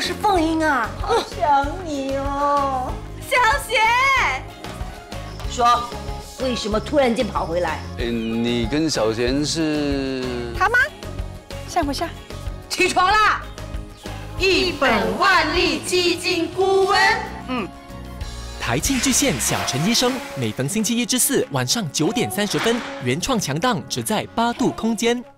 是凤英啊， 好想你哦， 小雪。说，为什么突然间跑回来？ 你跟小贤是？ 他吗？像不像？ 起床啦！ 一本万利基金顾问。 台庆巨献小陈医生，每逢星期一至四晚上9点30分，原创强档只在8度空间。